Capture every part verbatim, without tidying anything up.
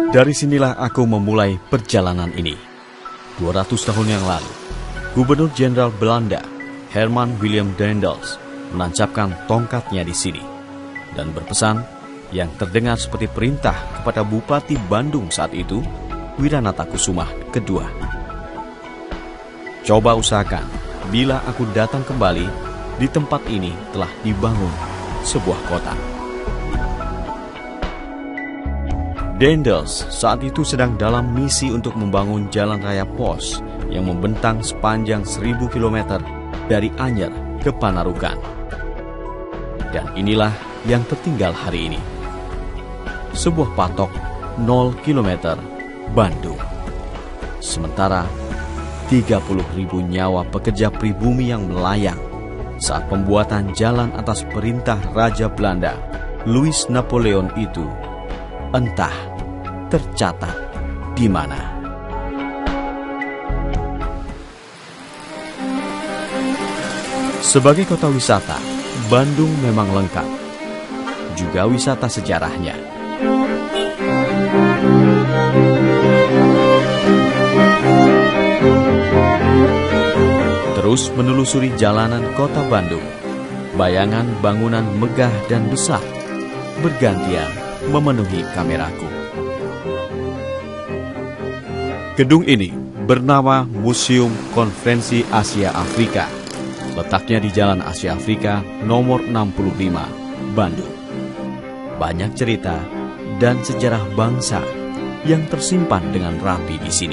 Dari sinilah aku memulai perjalanan ini. dua ratus tahun yang lalu, Gubernur Jenderal Belanda, Herman Willem Daendels, menancapkan tongkatnya di sini dan berpesan yang terdengar seperti perintah kepada Bupati Bandung saat itu, Wiranata Kusuma kedua. Coba usahakan, bila aku datang kembali, di tempat ini telah dibangun sebuah kota. Daendels saat itu sedang dalam misi untuk membangun jalan raya pos yang membentang sepanjang seribu kilometer dari Anyer ke Panarukan. Dan inilah yang tertinggal hari ini. Sebuah patok nol kilometer Bandung. Sementara tiga puluh ribu nyawa pekerja pribumi yang melayang saat pembuatan jalan atas perintah Raja Belanda, Louis Napoleon itu entah tercatat di mana. Sebagai kota wisata, Bandung memang lengkap. Juga wisata sejarahnya. Terus menelusuri jalanan kota Bandung, bayangan bangunan megah dan besar bergantian memenuhi kameraku. Gedung ini bernama Museum Konferensi Asia Afrika. Letaknya di Jalan Asia Afrika nomor enam puluh lima, Bandung. Banyak cerita dan sejarah bangsa yang tersimpan dengan rapi di sini.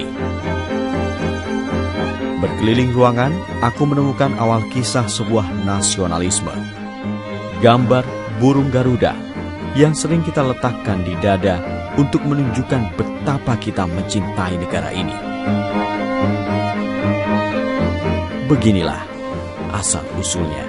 Berkeliling ruangan, aku menemukan awal kisah sebuah nasionalisme. Gambar burung Garuda yang sering kita letakkan di dada untuk menunjukkan betapa kita mencintai negara ini. Beginilah asal-usulnya.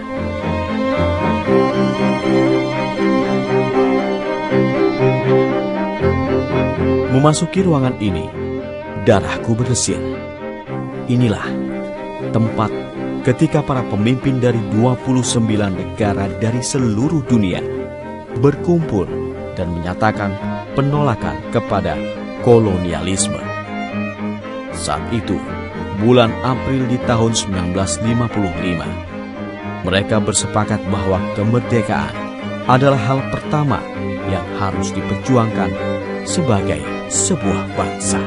Memasuki ruangan ini, darahku berdesir. Inilah tempat ketika para pemimpin dari dua puluh sembilan negara dari seluruh dunia berkumpul dan menyatakan penolakan kepada kolonialisme. Saat itu, bulan April di tahun seribu sembilan ratus lima puluh lima, mereka bersepakat bahwa kemerdekaan adalah hal pertama yang harus diperjuangkan sebagai sebuah bangsa.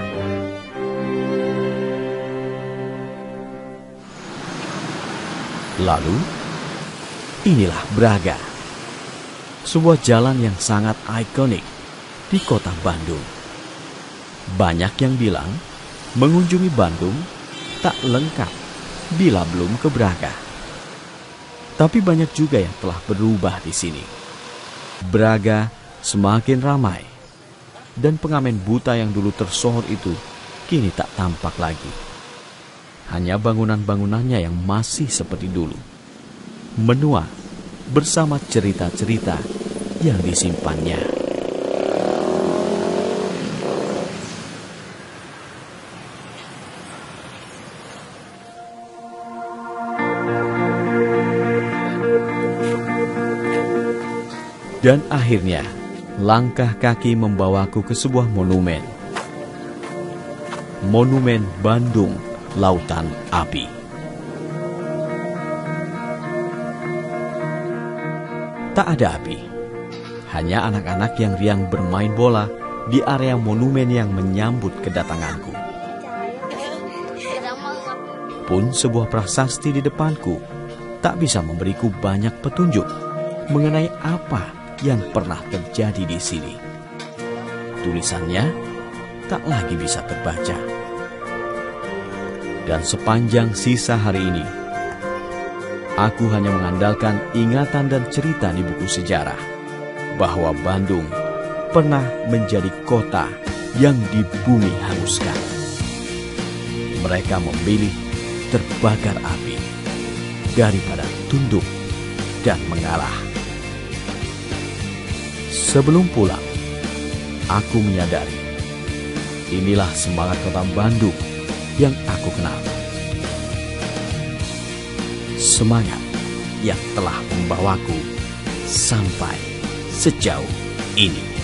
Lalu, inilah Braga, sebuah jalan yang sangat ikonik di kota Bandung. Banyak yang bilang mengunjungi Bandung tak lengkap bila belum ke Braga. Tapi banyak juga yang telah berubah di sini. Braga semakin ramai dan pengamen buta yang dulu tersohor itu kini tak tampak lagi. Hanya bangunan-bangunannya yang masih seperti dulu, menua bersama cerita-cerita yang disimpannya. Dan akhirnya, langkah kaki membawaku ke sebuah monumen. Monumen Bandung Lautan Api. Tak ada api, hanya anak-anak yang riang bermain bola di area monumen yang menyambut kedatanganku. Pun sebuah prasasti di depanku tak bisa memberiku banyak petunjuk mengenai apa yang pernah terjadi di sini. Tulisannya tak lagi bisa terbaca. Dan sepanjang sisa hari ini, aku hanya mengandalkan ingatan dan cerita di buku sejarah bahwa Bandung pernah menjadi kota yang di bumi hanguskan. Mereka memilih terbakar api daripada tunduk dan mengalah. Sebelum pulang, aku menyadari inilah semangat kota Bandung yang aku kenal. Semangat yang telah membawaku sampai sejauh ini.